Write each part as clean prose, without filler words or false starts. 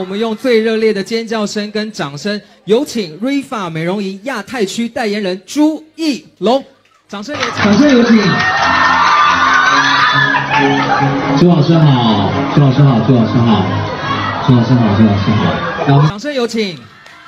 我们用最热烈的尖叫声跟掌声，有请 Rifa 美容仪亚太区代言人朱一龙，掌声有请。 掌声有请。朱老师好，朱老师好，朱老师好，朱老师好，朱老师好。 掌声有请。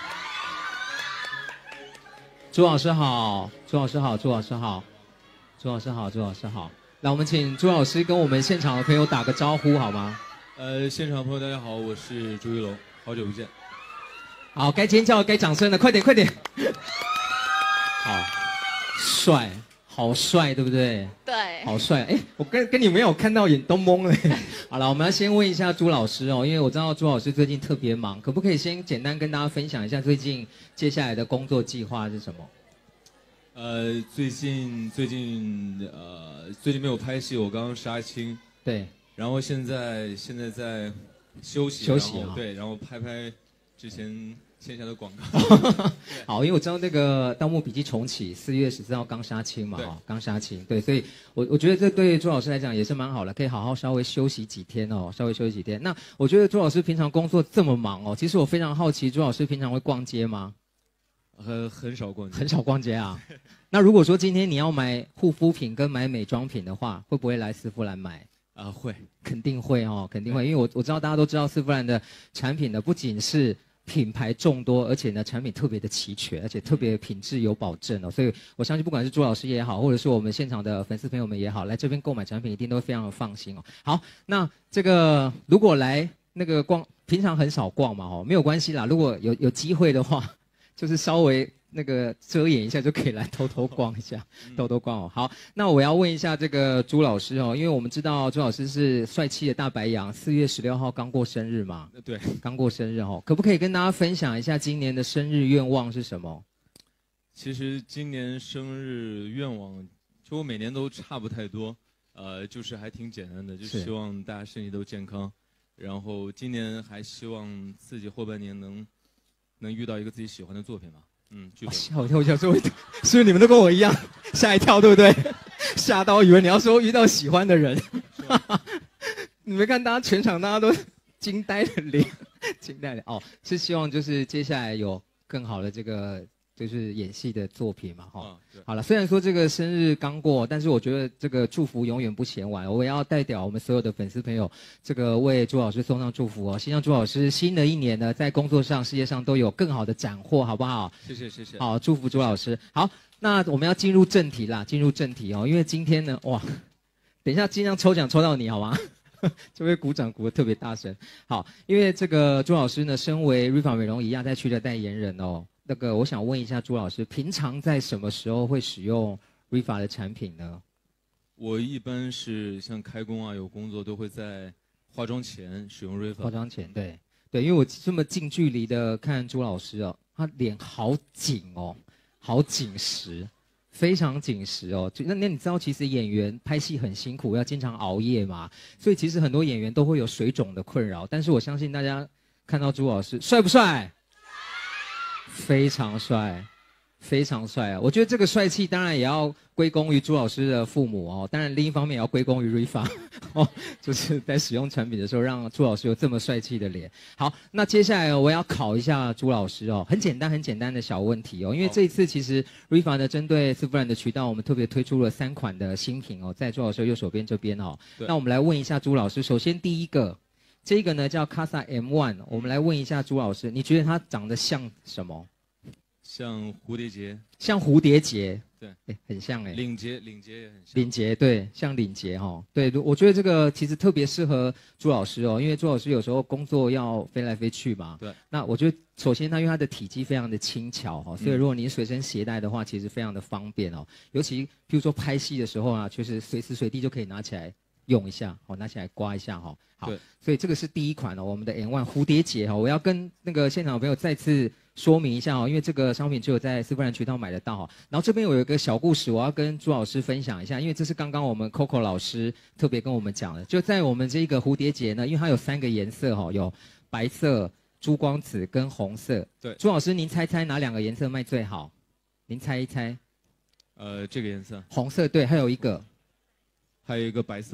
朱老师好，朱老师好，朱老师好，朱老师好，朱老师好。来，我们请朱老师跟我们现场的朋友打个招呼好吗？ 现场朋友大家好，我是朱一龙，好久不见。 好，该尖叫该掌声了，快点快点。好，帅，好帅，对不对？ 对， 好帅。哎，我跟你没有看到眼都懵了。好了，我们要先问一下朱老师哦，因为我知道朱老师最近特别忙，可不可以先简单跟大家分享一下最近接下来的工作计划是什么？ 最近没有拍戏，我刚刚杀青。 对。然后现在在休息啊。对，然后拍之前线下的广告。 好，因为我知道那个《盗墓笔记》重启4月14号刚杀青嘛，刚杀青。对，所以我觉得这对朱老师来讲也是蛮好的，可以好好稍微休息几天哦，稍微休息几天。那我觉得朱老师平常工作这么忙哦，其实我非常好奇，朱老师平常会逛街吗？ 很少逛街。 很少逛街啊。那如果说今天你要买护肤品跟买美妆品的话，会不会来丝芙兰买？ 会， 肯定会哦，肯定会，因为我知道大家都知道丝芙兰的产品呢，不仅是品牌众多，而且呢产品特别的齐全，而且特别品质有保证哦，所以我相信不管是朱老师也好，或者是我们现场的粉丝朋友们也好，来这边购买产品一定都非常的放心哦。好，那这个如果来那个平常很少逛嘛哦，没有关系啦，如果有机会的话，就是稍微那个遮掩一下就可以来偷偷逛一下，偷偷逛哦。好，那我要问一下这个朱老师哦，因为我们知道朱老师是帅气的大白羊，4月16号刚过生日嘛。 对， 刚过生日哦，可不可以跟大家分享一下今年的生日愿望是什么？ 其实今年生日愿望，就我每年都差不太多，就是还挺简单的，就希望大家身体都健康，然后今年还希望自己后半年能遇到一个自己喜欢的作品吧。 吓我一跳，是不是你们都跟我一样吓一跳，对不对？吓到以为你要说遇到喜欢的人。你没看大家全场大家都惊呆的脸，惊呆的哦，是希望就是接下来有更好的这个就是演戏的作品嘛哈。好了，虽然说这个生日刚过，但是我觉得这个祝福永远不嫌晚。我也要代表我们所有的粉丝朋友，这个为朱老师送上祝福哦。希望朱老师新的一年呢，在工作上、事业上都有更好的斩获，好不好？ 谢谢谢谢。 好，祝福朱老师。好，那我们要进入正题啦，进入正题哦。因为今天呢，哇，等一下尽量抽奖抽到你好吗？这位鼓掌鼓得特别大声。好，因为这个朱老师呢，身为 Rifa 美容仪亚太区的代言人哦。那个，我想问一下朱老师，平常在什么时候会使用 Rifa 的产品呢？ 我一般是像开工啊，有工作都会在化妆前使用 Rifa。 化妆前，对，因为我这么近距离的看朱老师哦，他脸好紧哦，好紧实，非常紧实哦。那你知道，其实演员拍戏很辛苦，要经常熬夜嘛，所以其实很多演员都会有水肿的困扰。但是我相信大家看到朱老师帅不帅？非常帅，非常帅啊！我觉得这个帅气当然也要归功于朱老师的父母哦，当然另一方面也要归功于 Rifa 哦，就是在使用产品的时候让朱老师有这么帅气的脸。好，那接下来我要考一下朱老师哦，很简单的小问题哦，因为这一次其实 Rifa 呢针对丝芙兰的渠道，我们特别推出了3款的新品哦，在朱老师右手边这边哦，那我们来问一下朱老师，首先第一个。这个呢叫 Casa M1， 我们来问一下朱老师，你觉得它长得像什么？ 像蝴蝶结。 像蝴蝶结。 对， 很像哎。 领结也很像。 领结对，像领结哈。对，我觉得这个其实特别适合朱老师哦，因为朱老师有时候工作要飞来飞去嘛。 对。 那我觉得首先它因为它的体积非常的轻巧哈，所以如果你随身携带的话，其实非常的方便哦。尤其譬如说拍戏的时候啊，就是随时随地就可以拿起来。用一下，好，拿起来刮一下，哈，好，所以这个是第一款哦，我们的 M1 蝴蝶结哈，我要跟那个现场的朋友再次说明一下哦，因为这个商品只有在丝芙兰渠道买得到哈。然后这边有一个小故事，我要跟朱老师分享一下，因为这是刚刚我们 Coco 老师特别跟我们讲的，就在我们这个蝴蝶结呢，因为它有3个颜色哈，有白色、珠光紫跟红色。 对， 朱老师您猜哪2个颜色卖最好？您猜一猜。 这个颜色。 红色对，还有一个白色。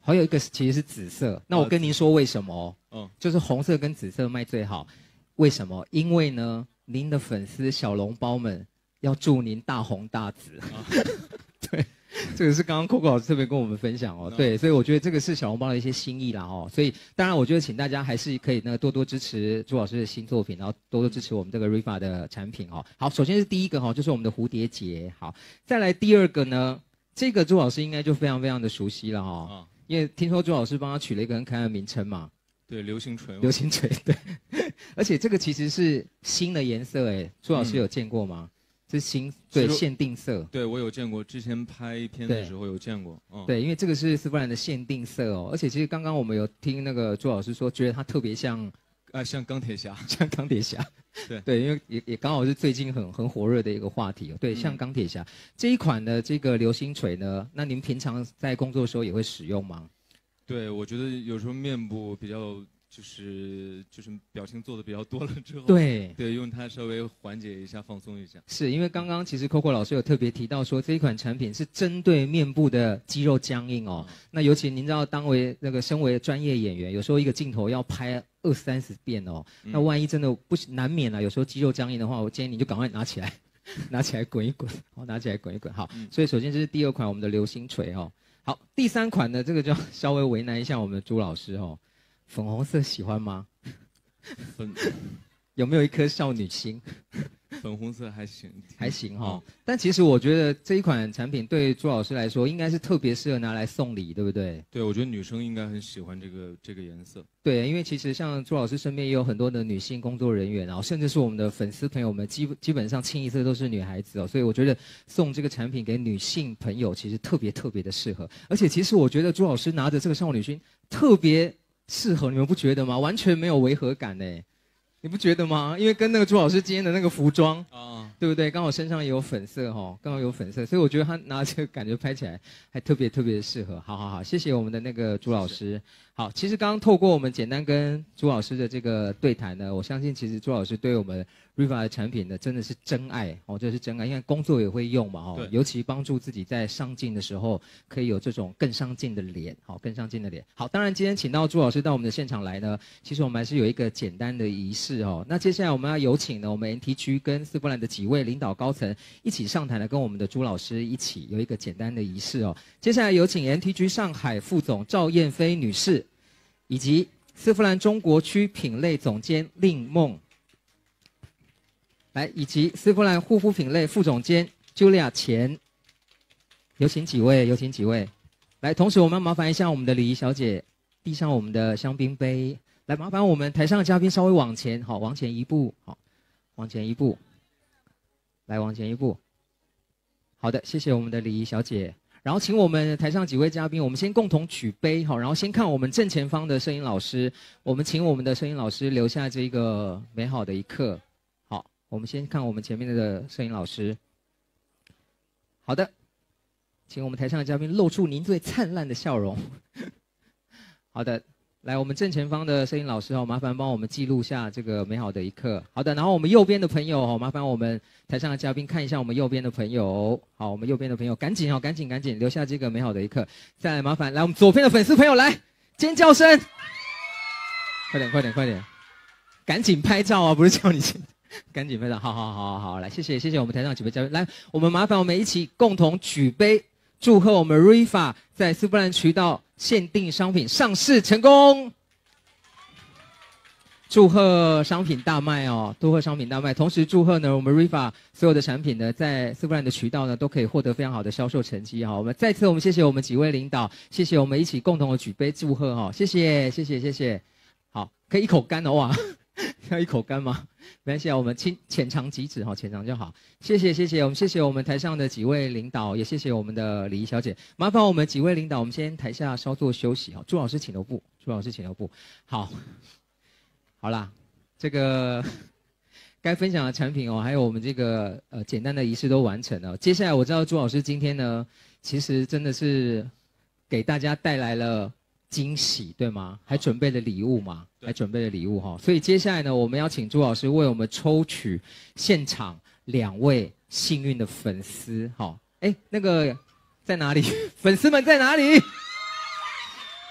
还有一个其实是紫色。那我跟您说为什么？就是红色跟紫色卖最好。为什么？因为呢，您的粉丝小笼包们要祝您大红大紫。对。这个是刚刚 Coco 老师特别跟我们分享哦，对，所以我觉得这个是小笼包的一些心意啦哦，所以当然我觉得请大家还是可以多多支持朱老师的新作品，然后多多支持我们这个 Riva 的产品哦。好，首先是第一个就是我们的蝴蝶结，好，再来第二个呢，这个朱老师应该就非常非常的熟悉了哦，因为听说朱老师帮他取了一个很可爱的名称嘛， 对，流星锤， 流星锤，对，而且这个其实是新的颜色哎，朱老师有见过吗？是新对限定色， 对我有见过，之前拍片的时候有见过， 对，因为这个是丝芙兰的限定色哦，而且其实刚刚我们有听那个朱老师说，觉得它特别像， 像钢铁侠， 像钢铁侠，对，因为也刚好是最近很火热的一个话题，对，像钢铁侠这一款的这个流星锤呢，那您平常在工作的时候也会使用吗？ 对，我觉得有时候面部比较。就是表情做的比较多了之后， 对， 用它稍微缓解一下，放松一下。 是因为刚刚其实 Coco 老师有特别提到说，这一款产品是针对面部的肌肉僵硬哦。那尤其您知道，身为专业演员，有时候一个镜头要拍20-30遍哦，那万一真的难免有时候肌肉僵硬的话，我建议你就赶快拿起来，拿起来滚一滚，拿起来滚一滚。好，所以首先这是第二款我们的流星锤哦。好，第三款呢，这个就稍微为难一下我们的朱老师哦。粉红色喜欢吗？有没有一颗少女心？ 粉红色还行， 还行哈。但其实我觉得这一款产品对朱老师来说，应该是特别适合拿来送礼，对不对？ 对，我觉得女生应该很喜欢这个颜色。 对，因为其实像朱老师身边也有很多的女性工作人员，然后甚至是我们的粉丝朋友们，基本上清一色都是女孩子哦，所以我觉得送这个产品给女性朋友，其实特别的适合。而且其实我觉得朱老师拿着这个少女心特别适合，你们不觉得吗？完全没有违和感呢，你不觉得吗？因为跟那个朱老师今天的那个服装对不对？刚好身上也有粉色刚好有粉色，所以我觉得他拿这个感觉拍起来还特别的适合。好，谢谢我们的那个朱老师。好，其实刚刚透过我们简单跟朱老师的这个对谈呢，我相信其实朱老师对我们 Riva 的产品呢真的是真爱这是真爱，因为工作也会用嘛尤其帮助自己在上镜的时候可以有这种更上镜的脸更上镜的脸。好，当然今天请到朱老师到我们的现场来呢，其实我们还是有一个简单的仪式那接下来我们要有请呢我们 NT 区跟丝芙兰的几位领导高层一起上台呢，跟我们的朱老师一起有一个简单的仪式接下来有请 NT 区上海副总赵燕飞女士，以及丝芙兰中国区品类总监令梦，来，以及丝芙兰护肤品类副总监 Julia 钱，有请几位，来，同时我们要麻烦一下我们的礼仪小姐递上我们的香槟杯，来，麻烦我们台上的嘉宾稍微往前，好，往前一步，好，往前一步，来，往前一步，好的，谢谢我们的礼仪小姐。然后请我们台上几位嘉宾，我们先共同举杯，好，然后先看我们正前方的摄影老师，我们请我们的摄影老师留下这个美好的一刻。好，我们先看我们前面的摄影老师。好的，请我们台上的嘉宾露出您最灿烂的笑容。好的。来，我们正前方的摄影老师麻烦帮我们记录下这个美好的一刻。好的，然后我们右边的朋友麻烦我们台上的嘉宾看一下我们右边的朋友。好，我们右边的朋友赶紧留下这个美好的一刻。再来，麻烦来我们左边的粉丝朋友来尖叫声，快点，赶紧拍照啊！不是叫你赶紧拍照。好，来，谢谢我们台上几位嘉宾。来，我们麻烦我们一起共同举杯，祝贺我们 Riva 在丝芙兰渠道限定商品上市成功，祝贺商品大卖祝贺商品大卖，同时祝贺呢我们 Riva 所有的产品呢在丝芙兰的渠道呢都可以获得非常好的销售成绩我们再次谢谢我们几位领导，谢谢我们一起共同的举杯祝贺谢谢。好，可以一口干哇。要一口干吗？没关系我们浅尝即止浅尝就好。谢谢我们谢谢我们台上的几位领导，也谢谢我们的礼仪小姐。麻烦我们几位领导，我们先台下稍作休息朱老师请留步，好啦，这个该分享的产品还有我们这个简单的仪式都完成了。接下来我知道朱老师今天呢，其实真的是给大家带来了惊喜，对吗？还准备了礼物嘛？所以接下来呢，我们要请朱老师为我们抽取现场2位幸运的粉丝，那个在哪里？粉丝们在哪里？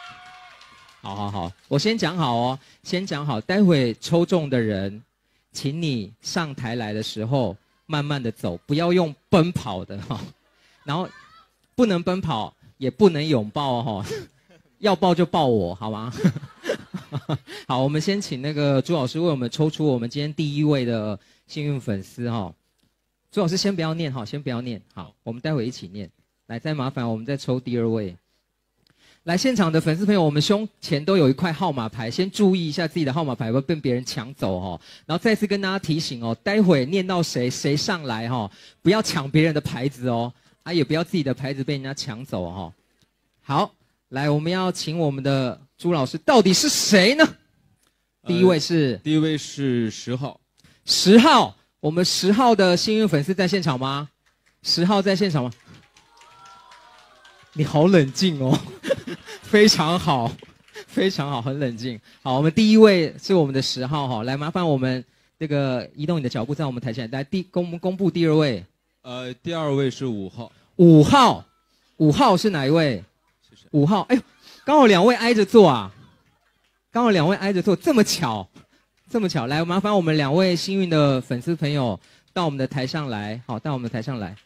好，我先讲好哦，先讲好，待会抽中的人，请你上台来的时候慢慢的走，不要用奔跑的哈，然后不能奔跑，也不能拥抱哈，要抱就抱我，好吗？好，我们先请那个朱老师为我们抽出我们今天第一位的幸运粉丝哈。朱老师先不要念哈，先不要念，好，我们待会一起念。来，再麻烦我们再抽第二位。来，现场的粉丝朋友，我们胸前都有一块号码牌，先注意一下自己的号码牌，不要被别人抢走哦。然后再次跟大家提醒哦，待会念到谁上来哈，不要抢别人的牌子哦，也不要自己的牌子被人家抢走哦。好，来，我们要请我们的朱老师，到底是谁呢？第一位是 10号 ，10号，我们10号的幸运粉丝在现场吗？10号在现场吗？你好冷静哦，非常好，非常好，很冷静。好，我们第一位是我们的10号哈，来麻烦我们这个移动你的脚步，在我们台前来公布第二位。 第二位是5号。 5号是哪一位？5号，哎呦，刚好2位挨着坐啊，刚好2位挨着坐，这么巧，这么巧。来，麻烦我们2位幸运的粉丝朋友到我们的台上来，好，到我们的台上来。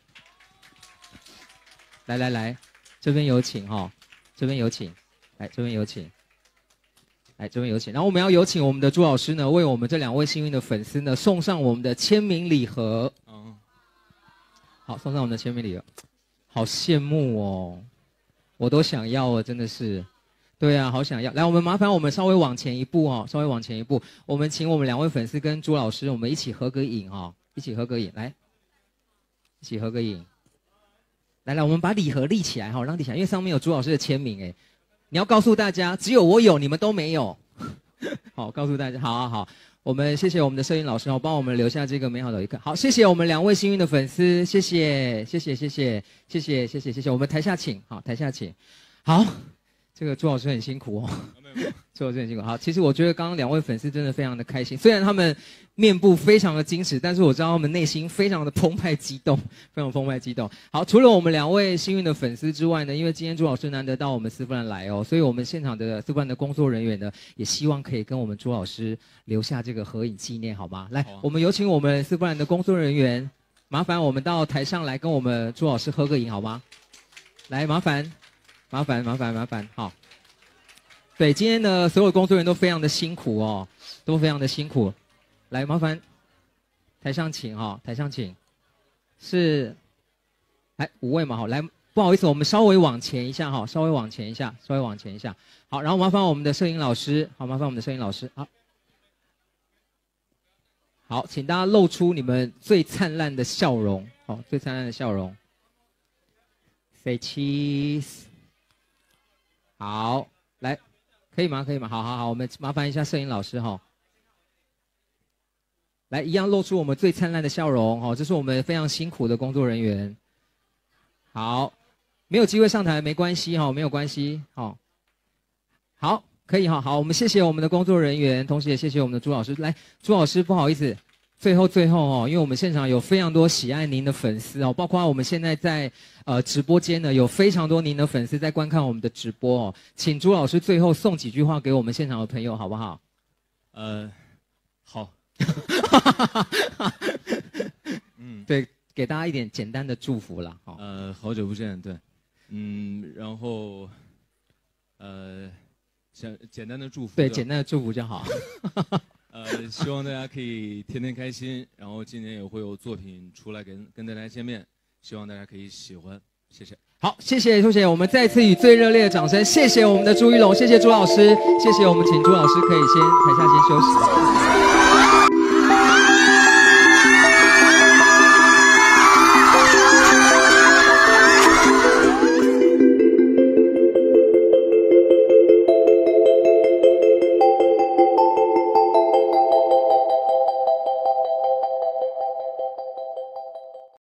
来。这边有请哈，这边有请，来这边有请，来这边有请。然后我们要有请我们的朱老师呢，为我们这2位幸运的粉丝呢送上我们的签名礼盒。好，送上我们的签名礼盒，好羡慕哦，我都想要哦，真的是，对啊，好想要。来，我们麻烦我们稍微往前一步哦，稍微往前一步，我们请我们2位粉丝跟朱老师，我们一起合个影哈，一起合个影，来，一起合个影。来，我们把礼盒立起来哈，让立起来，因为上面有朱老师的签名哎，你要告诉大家，只有我有，你们都没有。好，告诉大家，好，我们谢谢我们的摄影老师哦，帮我们留下这个美好的一刻。好，谢谢我们2位幸运的粉丝，谢谢，我们台下请，好，台下请。好，这个朱老师很辛苦哦。朱老师很辛苦。好，其实我觉得刚刚2位粉丝真的非常的开心，虽然他们面部非常的矜持，但是我知道他们内心非常的澎湃激动，非常澎湃激动。好，除了我们2位幸运的粉丝之外呢，因为今天朱老师难得到我们斯夫兰来哦，所以我们现场的斯夫兰的工作人员呢，也希望可以跟我们朱老师留下这个合影纪念，好吗？来，我们有请我们斯夫兰的工作人员，麻烦我们到台上来跟我们朱老师合个影，好吗？来，麻烦，好。对，今天的所有工作人员都非常的辛苦哦，都非常的辛苦。来，麻烦台上请哈，台上请。是，来5位嘛，好，来，不好意思，我们稍微往前一下哈，稍微往前一下。好，然后麻烦我们的摄影老师，好，好，请大家露出你们最灿烂的笑容，好，最灿烂的笑容。Say cheese。好，来。可以吗？好，我们麻烦一下摄影老师哈。来，一样露出我们最灿烂的笑容哈，这是我们非常辛苦的工作人员。好，没有机会上台没关系哈，没有关系哈。好，可以哈，好，我们谢谢我们的工作人员，同时也谢谢我们的朱老师。来，朱老师不好意思。最后哦，因为我们现场有非常多喜爱您的粉丝哦，包括我们现在在直播间呢，有非常多您的粉丝在观看我们的直播哦，请朱老师最后送几句话给我们现场的朋友好不好？ 好。 对，给大家一点简单的祝福啦。 好久不见，对，然后简单的祝福。 对，简单的祝福就好。 希望大家可以天天开心，然后今年也会有作品出来跟大家见面，希望大家可以喜欢，谢谢。 好，谢谢，我们再次以最热烈的掌声，谢谢我们的朱一龙，谢谢朱老师，谢谢我们，请朱老师可以先台下先休息。